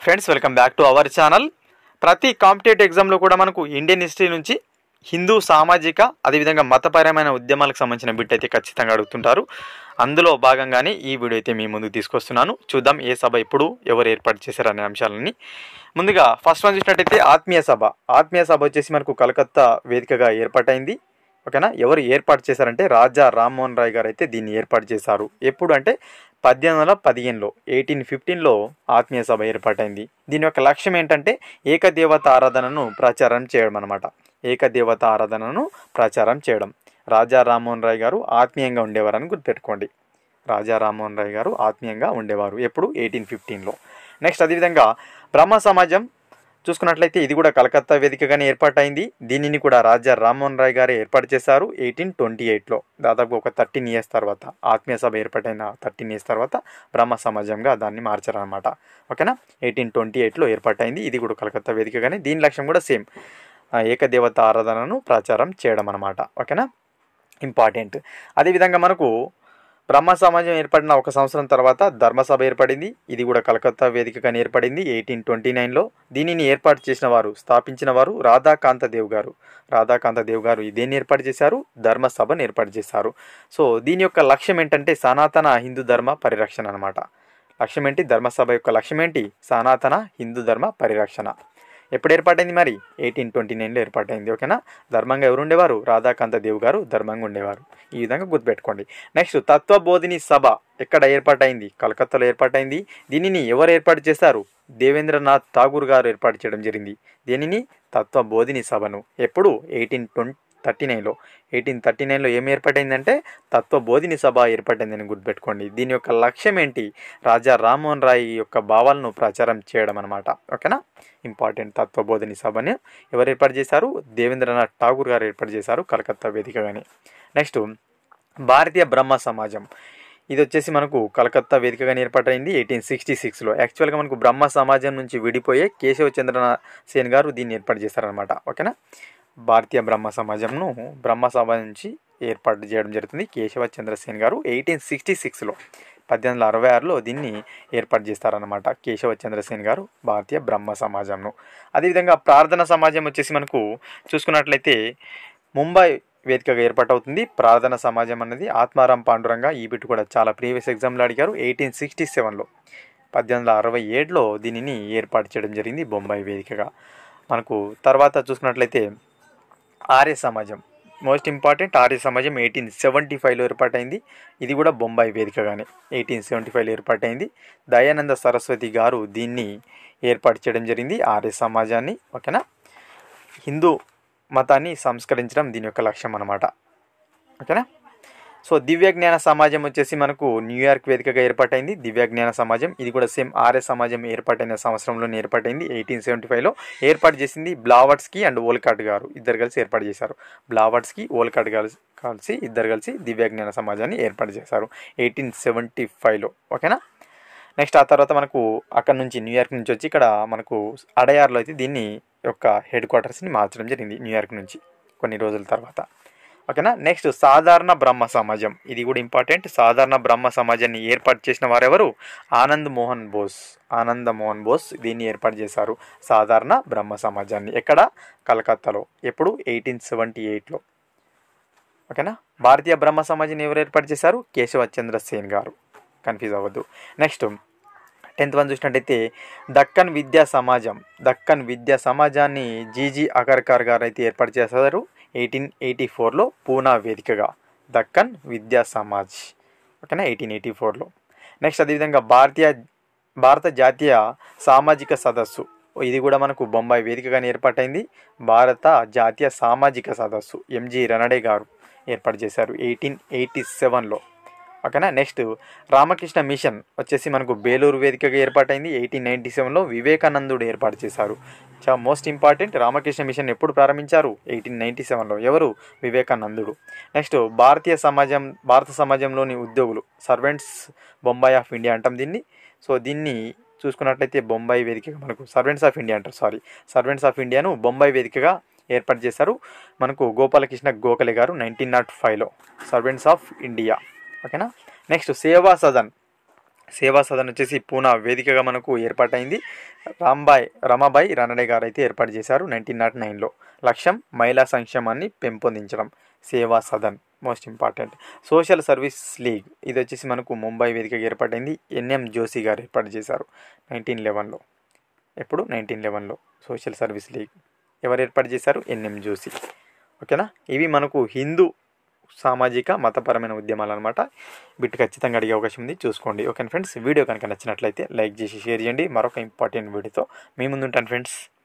Friends, welcome back to our channel. ప్రతి competitive ఎగ్జామ్లో కూడా మనకు ఇండియన్ హిస్టరీ నుంచి హిందూ సామాజిక అదేవిధంగా మతపరమైన ఉద్యమాలకు సంబంధించిన బిట్ అయితే ఖచ్చితంగా అడుగుతుంటారు. అందులో భాగంగానే ఈ వీడియో అయితే మీ ముందుకు తీసుకొస్తున్నాను. చూద్దాం ఏ సభ ఎప్పుడు ఎవరు ఏర్పాటు చేశారనే అంశాలని. ముందుగా ఫస్ట్ వన్ చూసినట్టయితే ఆత్మీయ సభ. ఆత్మీయ సభ వచ్చేసి మనకు కలకత్తా వేదికగా ఏర్పాటైంది. ఓకేనా. ఎవరు ఏర్పాటు చేశారంటే రాజా రామ్మోహన్ రాయ్ గారు అయితే దీన్ని ఏర్పాటు చేశారు. ఎప్పుడు అంటే 1815లో 1815లో ఆత్మీయ సభ ఏర్పాటైంది. దీని యొక్క లక్ష్యం ఏంటంటే ఏకదేవత ఆరాధనను ప్రచారం చేయడం అన్నమాట. ఏకదేవత ఆరాధనను ప్రచారం చేయడం. రాజా రామ్మోహన్ రాయ్ గారు ఆత్మీయంగా ఉండేవారని గుర్తుపెట్టుకోండి. రాజా రామ్మోహన్ రాయ్ గారు ఆత్మీయంగా ఉండేవారు. ఎప్పుడు 1815లో. నెక్స్ట్ అదేవిధంగా బ్రహ్మ సమాజం చూసుకున్నట్లయితే ఇది కూడా కలకత్తా వేదికగానే ఏర్పాటైంది. దీనిని కూడా రాజా రామ్మోహన్ రాయ్ గారే ఏర్పాటు చేశారు 1828లో. దాదాపు ఒక 13 ఇయర్స్ తర్వాత, ఆత్మీయ సభ ఏర్పాటైన 13 ఇయర్స్ తర్వాత బ్రహ్మ సమాజంగా దాన్ని మార్చారనమాట. ఓకేనా. 1828లో ఏర్పాటైంది. ఇది కూడా కలకత్తా వేదికగానే. దీని లక్ష్యం కూడా సేమ్, ఏకదేవత ఆరాధనను ప్రచారం చేయడం అనమాట. ఓకేనా, ఇంపార్టెంట్. అదేవిధంగా మనకు బ్రహ్మ సమాజం ఏర్పడిన ఒక సంవత్సరం తర్వాత ధర్మసభ ఏర్పడింది. ఇది కూడా కలకత్తా వేదికగానే ఏర్పడింది 1829లో. దీనిని ఏర్పాటు చేసిన వారు, స్థాపించిన వారు రాధాకాంతదేవ్ గారు. రాధాకాంతదేవ్ గారు దేన్ని ఏర్పాటు చేశారు? ధర్మసభను ఏర్పాటు చేశారు. సో దీని యొక్క లక్ష్యం ఏంటంటే సనాతన హిందూ ధర్మ పరిరక్షణ అనమాట. లక్ష్యం ఏంటి? ధర్మసభ యొక్క లక్ష్యం ఏంటి? సనాతన హిందూ ధర్మ పరిరక్షణ. ఎప్పుడు ఏర్పాటైంది మరి? 1829లో ఏర్పాటైంది. ఓకేనా. ధర్మంగా ఎవరు ఉండేవారు? రాధాకాంతదేవ్ గారు ధర్మంగా ఉండేవారు. ఈ విధంగా గుర్తుపెట్టుకోండి. నెక్స్ట్ తత్వబోధిని సభ ఎక్కడ ఏర్పాటైంది? కలకత్తాలో ఏర్పాటైంది. దీనిని ఎవరు ఏర్పాటు చేశారు? దేవేంద్రనాథ్ ఠాగూర్ గారు ఏర్పాటు చేయడం జరిగింది. దీనిని తత్వబోధిని సభను. ఎప్పుడు? 1839లో. 1839లో ఏం ఏర్పాటైందంటే తత్వబోధిని సభ ఏర్పాటైందని గుర్తుపెట్టుకోండి. దీని యొక్క లక్ష్యం ఏంటి? రాజా రామ్మోహన్ రాయ్ యొక్క భావాలను ప్రచారం చేయడం అనమాట. ఓకేనా, ఇంపార్టెంట్. తత్వబోధిని సభని ఎవరు ఏర్పాటు చేశారు? దేవేంద్రనాథ్ ఠాగూర్ గారు ఏర్పాటు చేశారు కలకత్తా వేదికగానే. నెక్స్ట్ భారతీయ బ్రహ్మ సమాజం. ఇది వచ్చేసి మనకు కలకత్తా వేదికగానే ఏర్పాటైంది 1866లో. యాక్చువల్గా మనకు బ్రహ్మ సమాజం నుంచి విడిపోయే కేశవచంద్ర సేన్ గారు దీన్ని ఏర్పాటు చేశారనమాట. ఓకేనా. భారతీయ బ్రహ్మ సమాజంను బ్రహ్మ సభ నుంచి ఏర్పాటు చేయడం జరుగుతుంది కేశవచంద్ర సేన్ గారు 1866లో. 1866లో దీన్ని ఏర్పాటు చేస్తారనమాట కేశవచంద్ర సేన్ గారు భారతీయ బ్రహ్మ సమాజంను. అదేవిధంగా ప్రార్థన సమాజం వచ్చేసి మనకు చూసుకున్నట్లయితే ముంబై వేదికగా ఏర్పాటవుతుంది. ప్రార్థన సమాజం అనేది ఆత్మారాం పాండురంగ. ఈ బిట్ కూడా చాలా ప్రీవియస్ ఎగ్జామ్లో అడిగారు. 1867లో 1867లో దీనిని ఏర్పాటు చేయడం జరిగింది బొంబాయి వేదికగా. మనకు తర్వాత చూసుకున్నట్లయితే ఆర్య సమాజం, మోస్ట్ ఇంపార్టెంట్. ఆర్య సమాజం 1875లో ఏర్పాటైంది. ఇది కూడా బొంబాయి వేదికగానే 1875లో ఏర్పాటైంది. దయానంద సరస్వతి గారు దీన్ని ఏర్పాటు చేయడం జరిగింది ఆర్య సమాజాన్ని. ఓకేనా. హిందూ మతాన్ని సంస్కరించడం దీని యొక్క లక్ష్యం అన్నమాట. ఓకేనా. సో దివ్యజ్ఞాన సమాజం వచ్చేసి మనకు న్యూయార్క్ వేదికగా ఏర్పాటైంది. దివ్యజ్ఞాన సమాజం ఇది కూడా సేమ్ ఆర్య సమాజం ఏర్పాటైన సంవత్సరంలోనే ఏర్పాటైంది 1875లో. ఏర్పాటు చేసింది బ్లావట్స్కీ అండ్ ఓల్కాట్ గారు. ఇద్దరు కలిసి ఏర్పాటు చేశారు. బ్లావట్స్కీ, ఓల్కాట్ ఇద్దరు కలిసి దివ్యజ్ఞాన సమాజాన్ని ఏర్పాటు చేశారు 1875లో. ఓకేనా. నెక్స్ట్ ఆ తర్వాత మనకు అక్కడ నుంచి న్యూయార్క్ నుంచి వచ్చి ఇక్కడ మనకు అడయార్లో అయితే దీన్ని యొక్క హెడ్ క్వార్టర్స్ని మార్చడం జరిగింది న్యూయార్క్ నుంచి కొన్ని రోజుల తర్వాత. ఓకేనా. నెక్స్ట్ సాధారణ బ్రహ్మ సమాజం. ఇది కూడా ఇంపార్టెంట్. సాధారణ బ్రహ్మ సమాజాన్ని ఏర్పాటు చేసిన వారెవరు? ఆనంద్ మోహన్ బోస్ దీన్ని ఏర్పాటు చేశారు సాధారణ బ్రహ్మ సమాజాన్ని. ఎక్కడ? కలకత్తాలో. ఎప్పుడు? 1878లో. ఓకేనా. భారతీయ బ్రహ్మ సమాజాన్ని ఎవరు ఏర్పాటు చేశారు? కేశవచంద్ర సేన్ గారు. కన్ఫ్యూజ్ అవ్వద్దు. నెక్స్ట్ 10th వన్ చూసినట్టయితే దక్కన్ విద్యా సమాజం. దక్కన్ విద్యా సమాజాన్ని జీజీ అగర్కర్ గారు అయితే ఏర్పాటు చేశారు 1884లో పూనా వేదికగా. దక్కన్ విద్యా సమాజ్. ఓకేనా, 1884లో. నెక్స్ట్ అదేవిధంగా భారత జాతీయ సామాజిక సదస్సు. ఇది కూడా మనకు బొంబాయి వేదికగానే ఏర్పాటైంది. భారత జాతీయ సామాజిక సదస్సు ఎంజి రనడే గారు ఏర్పాటు చేశారు 1887లో. ఓకేనా. నెక్స్ట్ రామకృష్ణ మిషన్ వచ్చేసి మనకు బేలూరు వేదికగా ఏర్పాటైంది 1897లో. వివేకానందుడు ఏర్పాటు చేశారు. చాలా మోస్ట్ ఇంపార్టెంట్. రామకృష్ణ మిషన్ ఎప్పుడు ప్రారంభించారు? 1897లో. ఎవరు? వివేకానందుడు. నెక్స్ట్ భారత సమాజంలోని ఉద్యోగులు, సర్వెంట్స్ బొంబాయి ఆఫ్ ఇండియా అంటాం దీన్ని. సో దీన్ని చూసుకున్నట్లయితే బొంబాయి వేదికగా మనకు సర్వెంట్స్ ఆఫ్ ఇండియా అంటారు. సర్వెంట్స్ ఆఫ్ ఇండియాను బొంబాయి వేదికగా ఏర్పాటు చేశారు మనకు గోపాలకృష్ణ గోఖలే గారు 1905లో. Servants of India. ఓకేనా. నెక్స్ట్ సేవా సదన్. సేవా సదన్ వచ్చేసి పూనా వేదికగా మనకు ఏర్పాటైంది. రమాబాయి రానడే గారు అయితే ఏర్పాటు చేశారు 1909లో. లక్ష్యం మహిళా సంక్షేమాన్ని పెంపొందించడం. Seva Sadan most important. Social service league ఇది వచ్చేసి మనకు ముంబై వేదికగా ఏర్పాటైంది. ఎన్ఎం జోషి గారు ఏర్పాటు చేశారు 1911లో. ఎప్పుడు 1911లో సోషల్ సర్వీస్ లీగ్ ఎవరు ఏర్పాటు చేశారు? ఎన్ఎం జోషి. ఓకేనా, ఇవి మనకు హిందూ సామాజిక మతపరమైన ఉద్యమాలు అనమాట. బిట్ ఖచ్చితంగా అడిగే అవకాశం ఉంది, చూసుకోండి. ఓకే ఫ్రెండ్స్, వీడియో కనుక నచ్చినట్లయితే లైక్ చేసి షేర్ చేయండి. మరొక ఇంపార్టెంట్ వీడియోతో మీ ముందుంటాను ఫ్రెండ్స్.